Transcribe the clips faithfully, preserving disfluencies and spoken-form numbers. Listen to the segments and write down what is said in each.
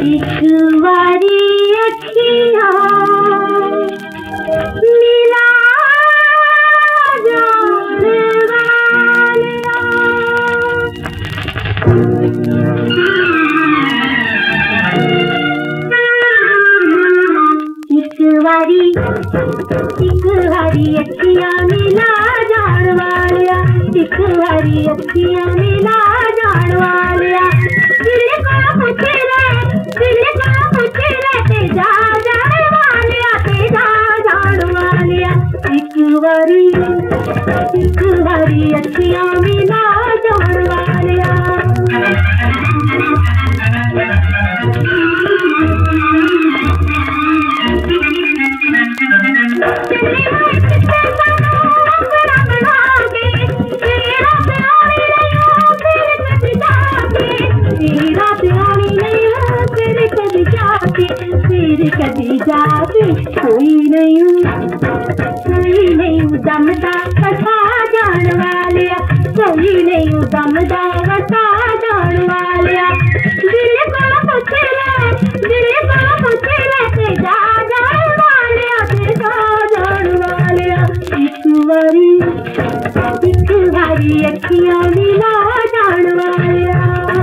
इश्वारी अखियाँ मिला जाने वालिया, इश्वारी इश्वारी अखियाँ मिला जाने वालिया, इश्वारी अखियाँ मिला जाने वालिया, दिल को पूछे रे दिल को पूछे रे ते जा जाने वालिया, ते जा जाने वालिया, इश्वारी इश्वारी अखियाँ मिला जाने वालिया। कभी जाके कोई नहीं कोई नहीं दमदा कथा जान वालिया, कोई नहीं दमदा कथा जान वालिया, दिल को पूछे रे दिल को पूछे रे ते जा जान वालिया, ते जा जान वालिया, इश्वारी इश्वारी अखियाँ मिला जान वालिया।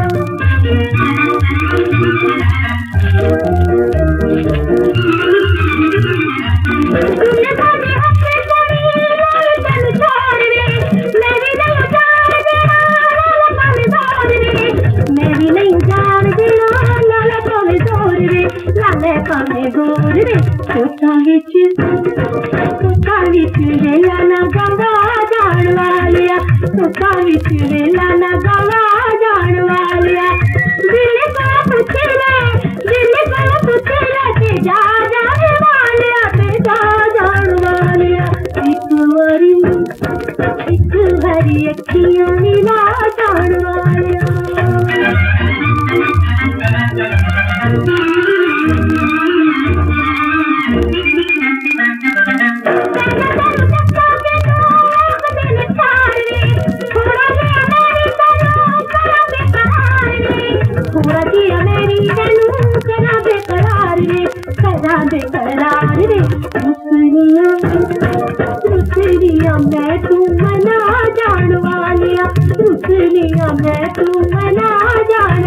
कोठा विच कोठा विच वेला ना गवा जान वालिया, कोठा विच वेला ना गवा जान वालिया, दिल को पूछे रे दिल को पूछे रे ते जा जाने वालिया, ते जा जान वालिया, इश्वारी इश्वारी अखियाँ मिला जान वालिया। बेकरार रे रुसनिया रुसनिया मैं तू मना जान वालिया, रुसनिया मैं तू मना जान